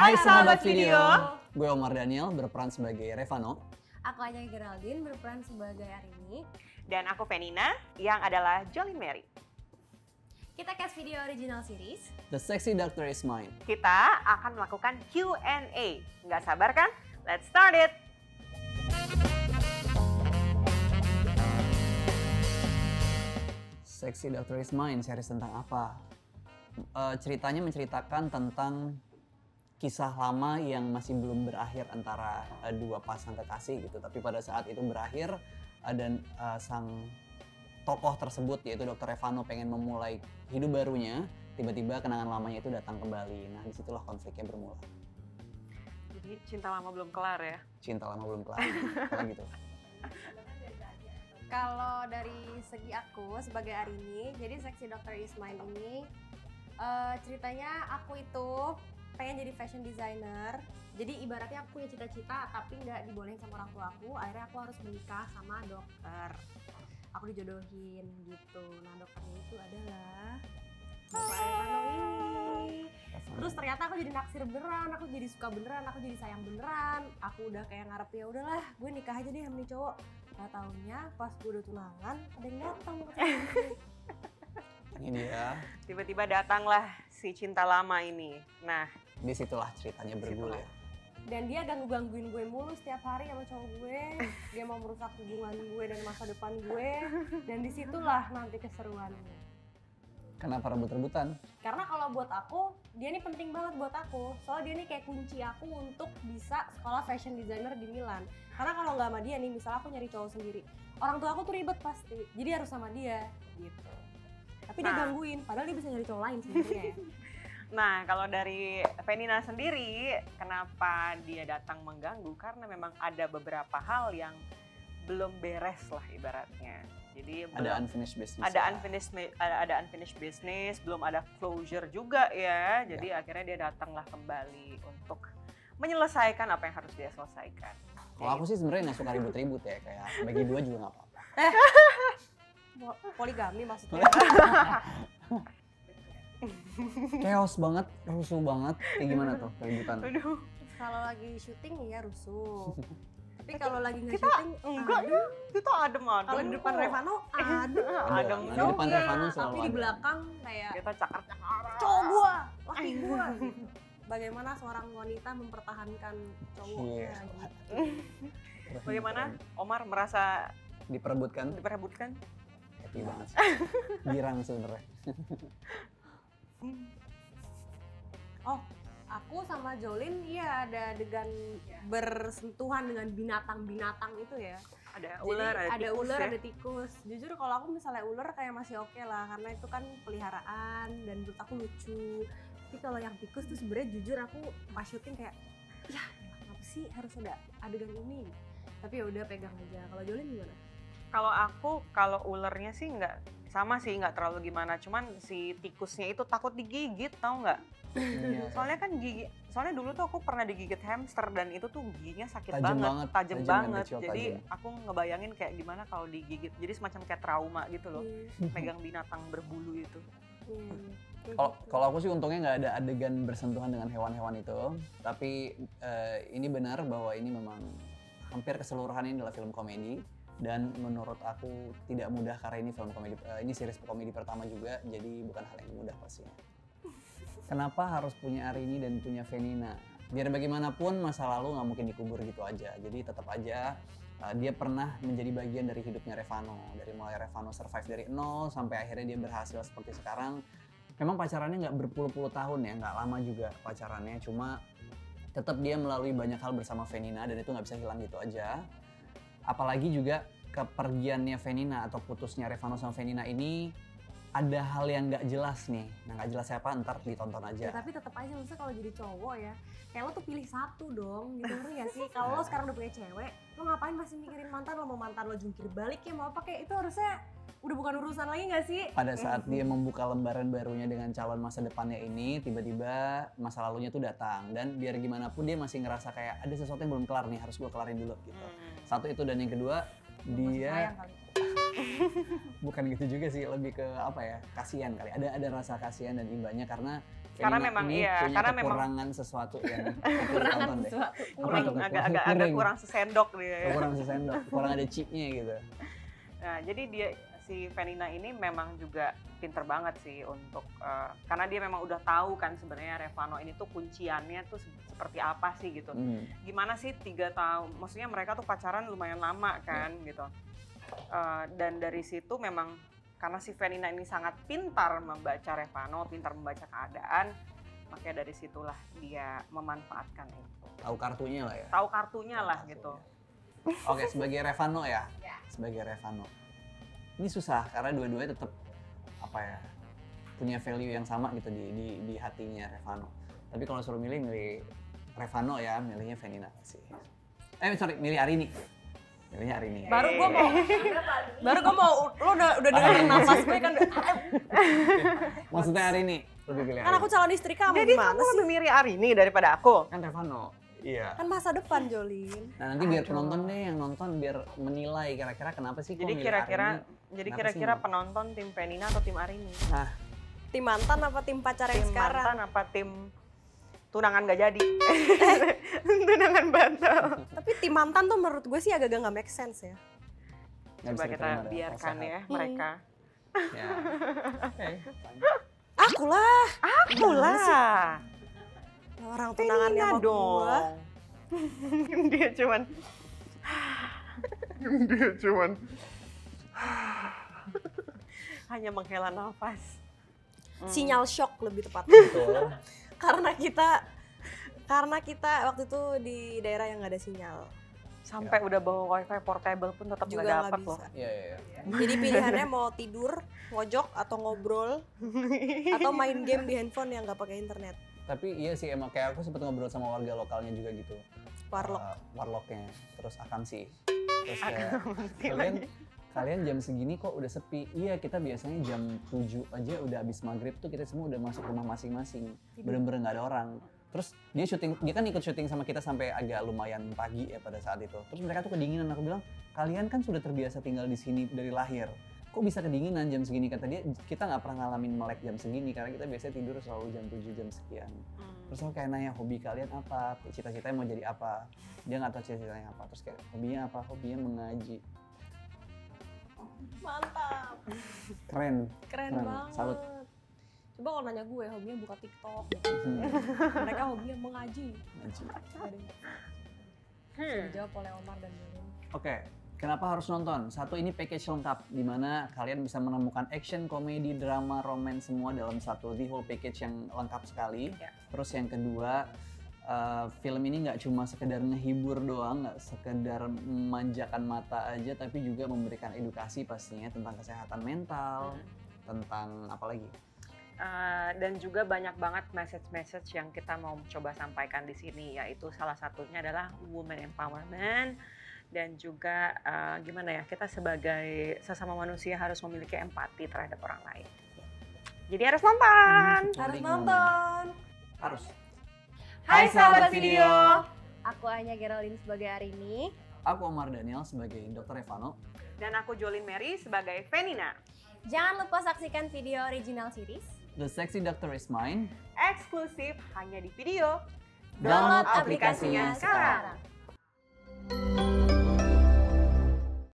Hai sahabat video, gue Omar Daniel berperan sebagai Revano. Aku Anya Geraldine berperan sebagai Arini. Dan aku Penina yang adalah Jolin Mary. Kita cast video original series The Sexy Doctor Is Mine. Kita akan melakukan Q&A. Nggak sabar kan? Let's start it! Sexy Doctor Is Mine, series tentang apa? Ceritanya menceritakan tentang kisah lama yang masih belum berakhir antara dua pasang kekasih gitu. Tapi pada saat itu berakhir dan sang tokoh tersebut yaitu Dr. Revano pengen memulai hidup barunya, tiba-tiba kenangan lamanya itu datang kembali. Nah disitulah konfliknya bermula. Jadi cinta lama belum kelar ya? Cinta lama belum kelar, kayak gitu. Kalau dari segi aku sebagai Arini, jadi Sexy Doctor Is Mine ini ceritanya aku itu pengen jadi fashion designer. Jadi ibaratnya aku punya cita-cita tapi nggak dibolehin sama orang tua aku. Akhirnya aku harus menikah sama dokter. Aku dijodohin gitu. Nah dokternya itu adalah Bapak Revano ini. Terus ternyata aku jadi naksir beneran, aku jadi suka beneran, aku jadi sayang beneran. Aku udah kayak ngarep ya udahlah, gue nikah aja deh sama nih cowok. Nah taunya pas gue udah tunangan ada yang datang ke gue. Ini dia. Tiba-tiba datanglah si cinta lama ini. Nah, Disitulah ceritanya bergulir. Dan dia gangguin gue mulu setiap hari sama cowok gue. Dia mau merusak hubungan gue dan masa depan gue. Dan disitulah nanti keseruannya. Kenapa rebut-rebutan? Karena kalau buat aku, dia ini penting banget buat aku. Soalnya dia ini kayak kunci aku untuk bisa sekolah fashion designer di Milan. Karena kalau nggak sama dia nih, misalnya aku nyari cowok sendiri, orang tua aku tuh ribet pasti. Jadi harus sama dia gitu. Tapi dia gangguin, padahal dia bisa nyari cowok lain sebenarnya ya. Nah, kalau dari Penina sendiri, kenapa dia datang mengganggu? Karena memang ada beberapa hal yang belum beres lah ibaratnya. Jadi Ada unfinished business. ada unfinished business, belum ada closure juga ya. Jadi akhirnya dia datanglah kembali untuk menyelesaikan apa yang harus dia selesaikan. Kalau aku sih sebenarnya nggak suka ribut-ribut ya, kayak bagi dua juga nggak apa-apa. Poligami maksudnya. Chaos banget, rusuh banget. Kayak gimana tuh keributan? Aduh, Kalau lagi syuting ya rusuh. Tapi kalau lagi nggak kita syuting, enggak ya, kita adem-adem. kalau di depan kok. Revano adem. Adem Di depan Iya, Revano selalu tapi di ada. belakang kayak Kita cakar-cakar. cowok gua, laki gua. Bagaimana seorang wanita mempertahankan cowoknya Iya. gitu. Bagaimana Omar merasa Diperebutkan? diperebutkan? Happy banget sih. Girang sebenarnya. Oh, aku sama Jolin iya ada adegan bersentuhan dengan binatang-binatang itu ya. Ada Jadi ular, ada tikus ular, ya? ada tikus. Jujur kalau aku misalnya ular kayak masih oke lah karena itu kan peliharaan dan menurut aku lucu. Tapi kalau yang tikus tuh sebenarnya jujur aku pas syuting kayak ya kenapa sih harus ada adegan ini? Tapi ya udah pegang aja. Kalau Jolin gimana? Kalau aku, kalau ularnya sih nggak terlalu gimana. Cuman si tikusnya itu takut digigit, tau nggak? Iya. Soalnya dulu tuh aku pernah digigit hamster dan itu tuh giginya sakit Tajam banget, tajam tajam dan banget. kecil, Jadi tajam. aku ngebayangin kayak gimana kalau digigit. Jadi semacam kayak trauma gitu loh, Iya, megang binatang berbulu itu. iya, kayak Kalau gitu. kalau aku sih untungnya nggak ada adegan bersentuhan dengan hewan-hewan itu. Tapi ini benar bahwa ini memang hampir keseluruhan ini adalah film komedi. Dan menurut aku tidak mudah karena ini film komedi, ini series komedi pertama juga. Jadi bukan hal yang mudah pastinya. Kenapa harus punya Arini dan punya Penina? Biar bagaimanapun masa lalu nggak mungkin dikubur gitu aja. Jadi tetap aja dia pernah menjadi bagian dari hidupnya Revano. Dari mulai Revano survive dari nol sampai akhirnya dia berhasil seperti sekarang. Memang pacarannya nggak berpuluh-puluh tahun ya, nggak lama juga pacarannya. Cuma tetap dia melalui banyak hal bersama Penina dan itu nggak bisa hilang gitu aja. Apalagi juga kepergiannya Penina atau putusnya Revano sama Penina ini ada hal yang nggak jelas nih. Nah nggak jelas siapa ntar ditonton aja. Ya, tapi tetap aja maksudnya kalau jadi cowok ya kayak lo tuh pilih satu dong gitu ngerti gak sih? Kalau lo sekarang udah punya cewek lo ngapain masih mikirin mantan? Lo mau mantan lo jungkir balik ya mau apa kayak itu harusnya udah bukan urusan lagi gak sih? Pada saat dia membuka lembaran barunya dengan calon masa depannya ini, tiba-tiba masa lalunya tuh datang. Dan biar gimana pun dia masih ngerasa kayak ada sesuatu yang belum kelar nih, harus gue kelarin dulu gitu. Satu itu, dan yang kedua Masih dia sayang kali. bukan gitu juga sih, lebih ke apa ya, kasihan kali. Ada rasa kasihan dan imbanya karena Karena Felina memang ini iya, punya karena memang kekurangan sesuatu yang Kekurangan tonton deh. sesuatu. kurang, tuh? agak Kurang. kurang sesendok dia. Ya. Kurang sesendok, kurang ada chipnya gitu. Nah, jadi si Fenina ini memang juga pinter banget sih untuk karena dia memang udah tahu kan sebenarnya Revano ini tuh kunciannya tuh seperti apa sih gitu. Gimana sih 3 tahun? Maksudnya mereka tuh pacaran lumayan lama kan gitu. Dan dari situ memang karena si Fenina ini sangat pintar membaca Revano, pintar membaca keadaan, makanya dari situlah dia memanfaatkan itu. Tahu kartunya lah ya. Tahu kartunya lah gitu. Oke, sebagai Revano ya. Ya. Sebagai Revano. Ini susah karena dua-duanya tetap apa ya? Punya value yang sama gitu di hatinya Revano. Tapi kalau suruh milih Revano ya, milihnya Fenina sih. Milih Arini. Milihnya Arini. Baru gue mau, lo udah dengerin nafas gue kan. Maksudnya Arini, lebih pilih Kan Arini. aku calon istri kamu Jadi gimana kamu sih? lebih mirip Arini daripada aku. Kan Revano. Iya. Kan masa depan Jolin. Nah, nanti biar penonton deh yang nonton biar menilai kira-kira kenapa sih kok Jadi milih kira-kira Arini. Kenapa kira-kira sih, penonton tim Fenina atau tim Arini? Nah, Tim mantan apa tim pacar yang Tim sekarang? mantan apa tim tunangan gak jadi? Tunangan batal. Tapi tim mantan tuh menurut gue sih agak-agak nggak make sense ya. nggak Coba bisa kita diterima dalam biarkan akal ya sehat. mereka. Ya. Oke. Aku lah. Aku lah. Orang tunangannya sama gue. Dia cuman hanya menghela nafas. Sinyal shock lebih tepat. Betul. karena kita waktu itu di daerah yang nggak ada sinyal. Sampai udah bawa wifi portable pun tetap Juga nggak nggak dapat loh. bisa. Iya. Jadi pilihannya mau tidur, ngojok atau ngobrol atau main game di handphone yang nggak pakai internet. Tapi iya sih emang kayak aku sempat ngobrol sama warga lokalnya juga gitu. Warlock. Warlocknya. Terus Akamsi. Terus kayak kalian jam segini kok udah sepi. Iya, kita biasanya jam 7 aja udah habis maghrib tuh kita semua udah masuk rumah masing-masing. Bener-bener nggak ada orang. Terus dia kan ikut syuting sama kita sampai agak lumayan pagi ya pada saat itu. Terus mereka tuh kedinginan, aku bilang, kalian kan sudah terbiasa tinggal di sini dari lahir. Kok bisa kedinginan jam segini? Kata dia, kita nggak pernah ngalamin melek jam segini karena kita biasanya tidur selalu jam 7 jam sekian. Terus aku kayak nanya, hobi kalian apa? Cita-citanya mau jadi apa? Dia nggak tahu cita-citanya apa. Terus kayak, hobinya apa? Hobinya mengaji. Mantap. Keren Banget. Salut. Coba kalau nanya gue, hobinya buka TikTok. Mereka hobinya mengaji. Mengaji. Dijawab oleh Omar dan Jolin. Oke, kenapa harus nonton? Satu, ini package lengkap di mana kalian bisa menemukan action, komedi, drama, romance semua dalam satu, the whole package yang lengkap sekali. Ya. Terus yang kedua, film ini nggak cuma sekedar ngehibur doang, nggak sekedar memanjakan mata aja, tapi juga memberikan edukasi pastinya tentang kesehatan mental, tentang apa lagi? Dan juga banyak banget message-message yang kita mau coba sampaikan di sini, yaitu salah satunya adalah woman empowerment dan juga gimana ya, kita sebagai sesama manusia harus memiliki empati terhadap orang lain. Jadi harus nonton. Harus nonton. Harus. Hai sahabat video. Aku Anya Geraldine sebagai Arini. Aku Omar Daniel sebagai Dr. Revano. Dan aku Jolin Mary sebagai Fenina. Jangan lupa saksikan video original series. The Sexy Doctor is Mine. Eksklusif hanya di video. Download aplikasinya sekarang.